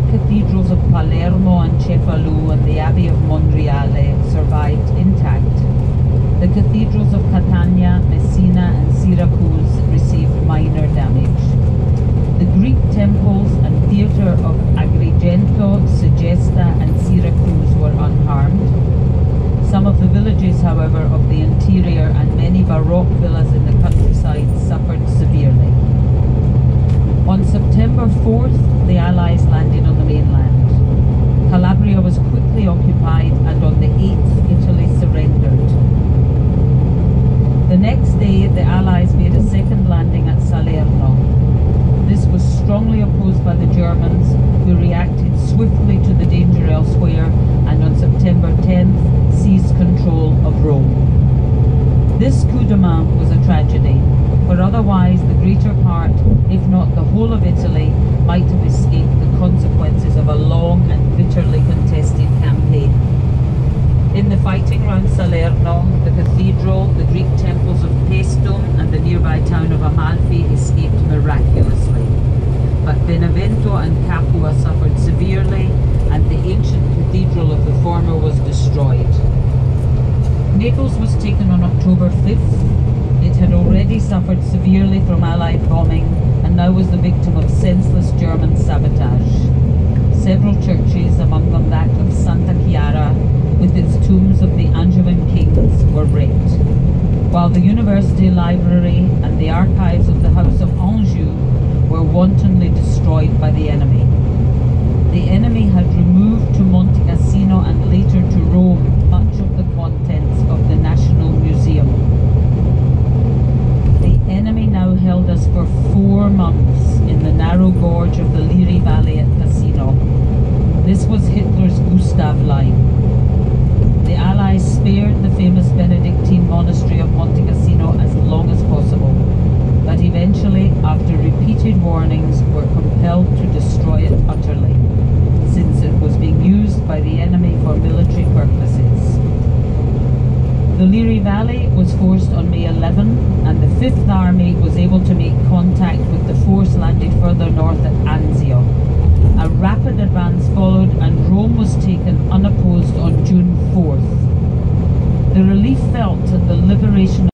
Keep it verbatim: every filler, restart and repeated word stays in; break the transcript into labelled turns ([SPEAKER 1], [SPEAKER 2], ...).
[SPEAKER 1] cathedrals of Palermo and Cefalù and the Abbey of Monreale survived intact. The cathedrals of Catania, Messina and Syracuse received minor damage. The Greek temples and theatre of Agrigento, Segesta and Syracuse were unharmed. Some of the villages, however, of the interior and many Baroque villas in the countryside suffered severely. On September fourth, the Allies landed on the mainland. Calabria was quickly occupied, and on the eighth, Italy surrendered. The next day, the Allies made a second landing at Salerno. This was strongly opposed by the Germans, who reacted swiftly to the danger elsewhere, and on September tenth, seized control of Rome. This coup de main was a tragedy, for otherwise the greater part, if not the whole of Italy, might have escaped the consequences of a long and bitterly contested campaign. In the fighting round Salerno, the cathedral, the Greek temples of Paestum and the nearby town of Amalfi escaped miraculously. But Benevento and Capua suffered severely, and the ancient cathedral of the former was destroyed. Naples was taken on October fifth. It had already suffered severely from Allied bombing and now was the victim of senseless German sabotage. Several churches, among them that of Santa Chiara, with its tombs of the Angevin kings, were wrecked, while the university library and the archives of the House of Anjou were wantonly destroyed by the enemy. The enemy had removed to Monte Cassino and later to Rome much of the contents of the National Museum. The enemy now held us for four months in the narrow gorge of the Liri Valley at Cassino. This was Hitler's Gustav line. The Allies spared the famous Benedictine monastery of Monte Cassino as long as possible, but eventually, after repeated warnings, were compelled to destroy it utterly, since it was being used by the enemy for military purposes. The Liri Valley was forced on May eleventh, and the Fifth Army was able to make contact with the force landed further north at Anzio. A rapid advance followed, and Rome was taken unopposed on June fourth. The relief felt at the liberation